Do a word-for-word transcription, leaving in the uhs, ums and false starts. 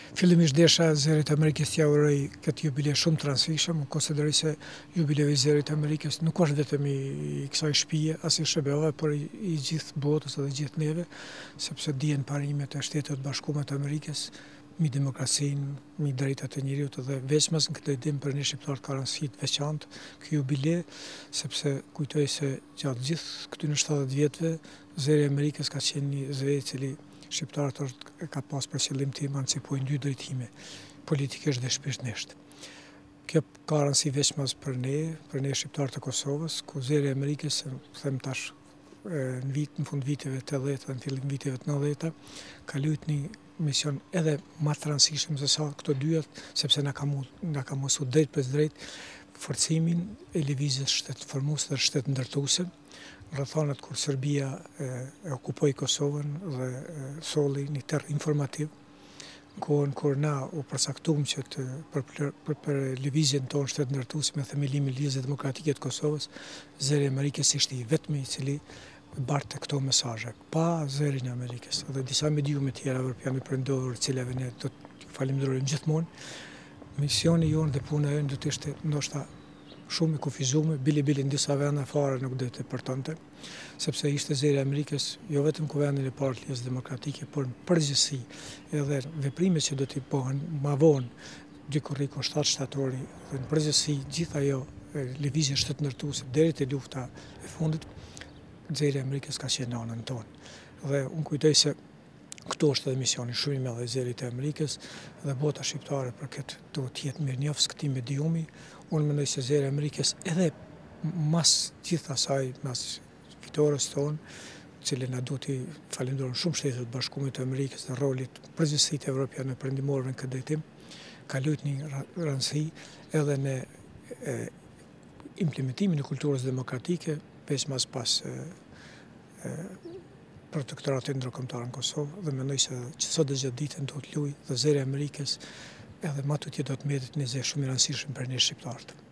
Fillimisht desha Zërit të Amerikës t'ia uroj këtë jubile shumë të rëndësishëm, konsideroj se jubileu i Zërit të Amerikës nuk është vetëm i, i kësaj shtëpie, as i sh be a, por i, i gjithë botës edhe gjithë neve, sepse dihen parimet e Shtetit të Bashkuara të Amerikës mi demokracinë, mi drejtat e njeriut dhe veçmas në këtë dim për ne shqiptarët ka rëndësi të veçantë ky jubile, sepse kujtoj se gjatë gjithë këtyre shtatëdhjetë vjetëve Zëri i Amerikës ka qenë një zë i cili shqiptarët e ka pas për qëllim të emancipojnë dy drejtime, politikisht dhe shpirtërisht. Kjo ka rëndësi veçmas për ne, për ne shqiptarët e Kosovës, ku Zëri i Amerikës, them tash, në vit, në fund viteve të dhjetë, në fillim viteve të nëntëdhjetë, ka luajtur një mision edhe më të rëndësishëm se sa këto dyja, sepse na ka na ka mësuar drejt për drejt forcimin e lëvizjes shtetformuese dhe shtet ndërtuese, rrethonat kur Serbia e, e okupoi Kosovën dhe e, solli një terr informativ, në kohën kur na u përcaktuam që të, për, për, për, për lëvizjen tonë shtet ndërtuese me themelimin e Lëvizjes Demokratike të Kosovës, Zëri i Amerikës ishte i vetmi i cili barte këto mesazhe, pa Zërin e Amerikës. Dhe disa mediume tjera evropiane përndorur, cilave ne do të falenderojmë gjithmonë, misioni jonë dhe puna jonë do të ishte ndoshta shumë i kufizuar, bili-bili në disa vende fare nuk do të përtonte, sepse ishte Zëri i Amerikës jo vetëm kuvendin e parë të Lëvizjes Demokratike, por në përgjithësi edhe veprimet që do t'i bëhen më vonë diku rreth shtatë shtatori, dhe në përgjithësi gjithë ajo lëvizje shtetëndërtuese deri te lufta e fundit, Zëri i Amerikës ka qenë në anën tonë. Dhe unë kujtoj se këto është edhe misioni shumë i madh i Zërit të Amerikës dhe bota shqiptare për këtë duhet të jetë mirënjohës këtij mediumi. Unë mendoj se Zëri i Amerikës edhe mas gjithë asaj, mas fitores tonë, cilën na duhet i falenderojmë shumë Shtetet e Bashkuara të Amerikës dhe rolit përgjithësi të evropianëve perëndimorë në këtë drejtim, ka luajtur një rëndësi edhe në e, implementimin e kulturës demokratike, veçmas pas e, e, protektoratit ndërkombëtar në Kosovë, dhe mendoj se që sot dhe gjatë ditën do të luajë dhe Zëri i Amerikës edhe më tutje do të mbetet një zë shumë i rëndësishëm për ne shqiptarët.